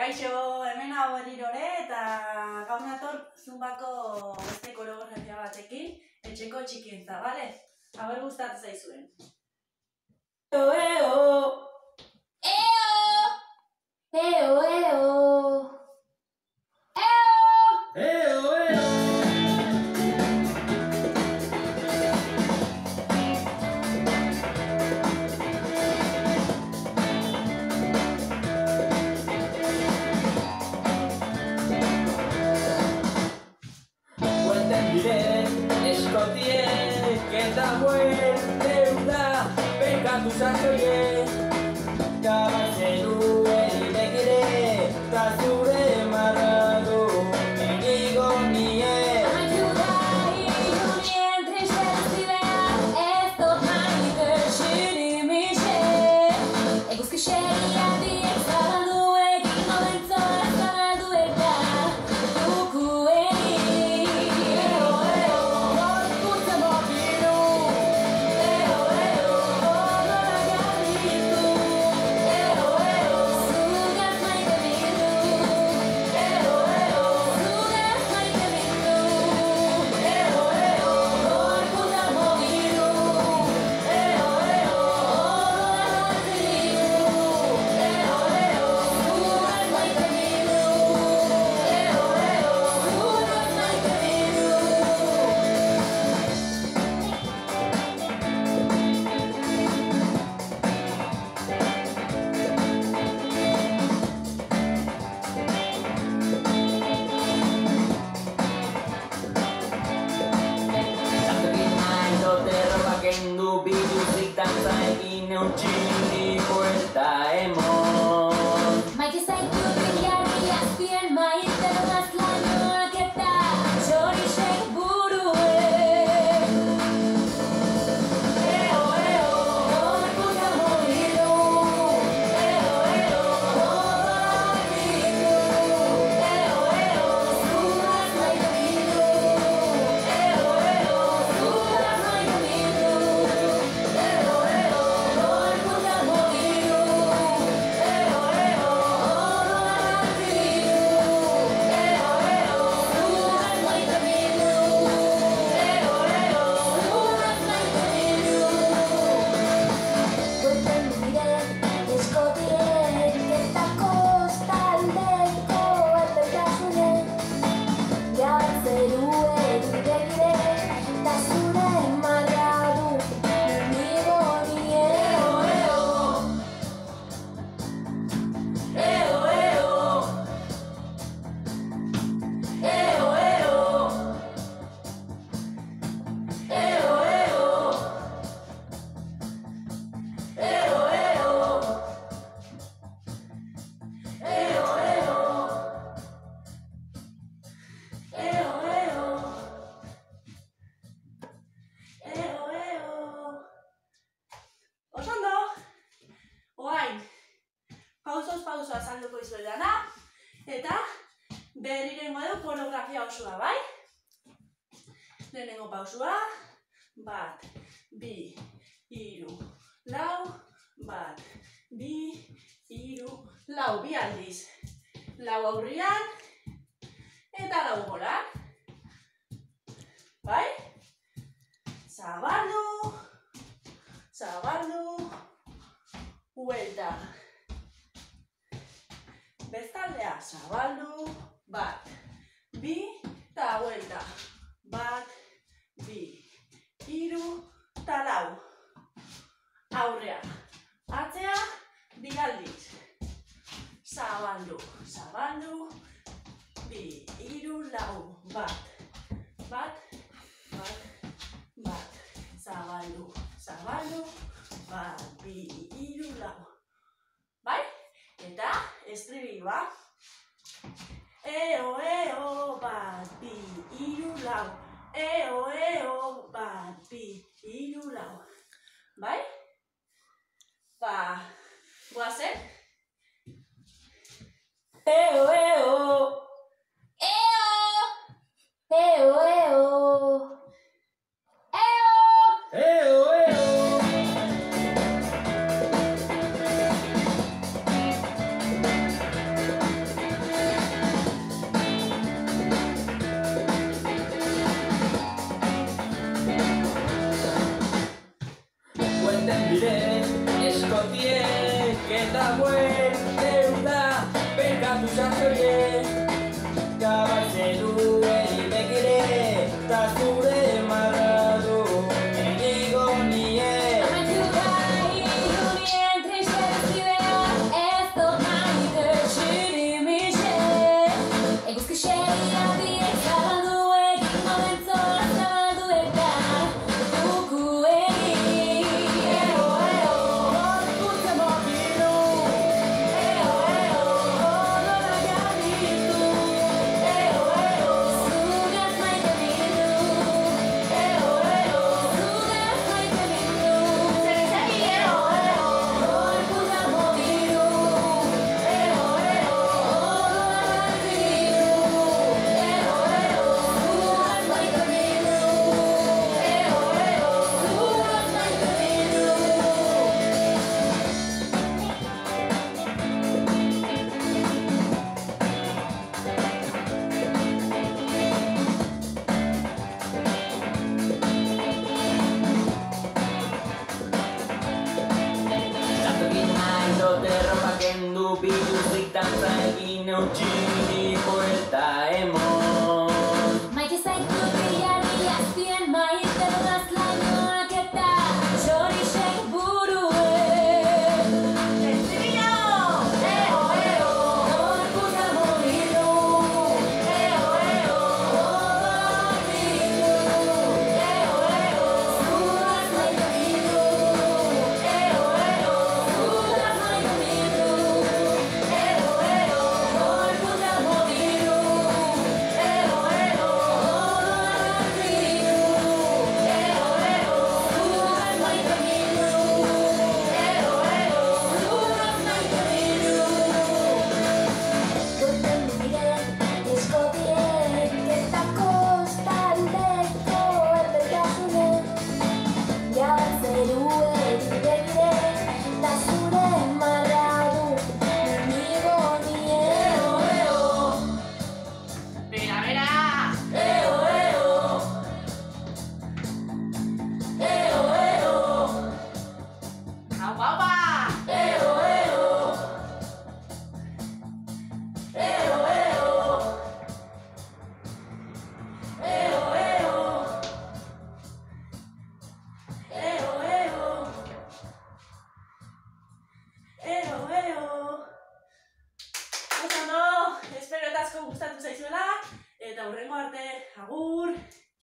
Kaixo, hemen hau berrirore eta gaur nator Zumbako beste koreografia batekin, etxeko txikientza, bale? Aber gustatzen zaizuen. Eo, eo! Eo! Eo, eo! Eo! Eo, eo! Eskotiek eta muerte da pekatu zazoiek Kabazeruen irekire ta zure marradu inigo nie Ayudai mientras escribea esto maite shirimiche Eguzki xeriadiek zabalduek inobentzoa zabaldueka dukueni kendu biluzik dantza egin eutxini buelta emon Maite zaitu begiari azpien maite donaz lainoak eta txorixek buruen Eo, eo, gorputa mobilu Eo, eo, gorritu Eo, eo, zugaz maite bilu Eo, eo, zugaz maite bilu Eo, eo, gorputa mobilu Eo, eo, pauso azalduko izuedana, eta berrirengo dugu koreografia osoa, bai? Lehenengo pausua, 1, 2, 3, 4, 1, 2, 3, 4, bi aldiz. 4 aurrian, eta 4 golan. Bai? Zabaldu, zabaldu, huelta. Bestaldea, zabaldu, 1, 2, eta huelta. 1, 2, 3, eta 4. Aurrea, atzea, bi aldiz. Zabaldu, zabaldu, 2, 3, 4. 1, 1, zabaldu, zabaldu, 1, 2, 3, 4. Bai? Eta estribilua. Eo, eo, 1, 2, 3, 4. Eo, eo, 1, 2, 3, 4. Bai? Ba, goazen? Eo, eo! Eo! Eo, eo! Eo! Eo, eo! biluzik dantza egin eutxi buelta emon. Maite zaitu bilari azpien maite dudaz lainoak eta txorixek buruen. Estribillo! Eo, eo, gorputa mobilu. Eo, eo, gorritu. Eo, eo, zudaz maite ditu. Eo, eo, zudaz maite ditu. Eo, eo, gorputa mobilu. Eo, eo, gorritu. Eo, eo, zudaz maite ditu. Eo, eo, zudaz maite ditu. Gorten diren eskotien eta kostaldeko erretasunen Jazeruen begire da zure marradu Nigo nien Eo, Bera, bera! eo, eo Eo, eo Hau, haupa! Eo, eo Eo, eo Eo, eo Eo, eo Eo, eo! Oso ondo, espero eta asko gustatu zaizuela, eta hurrengo arte, agur!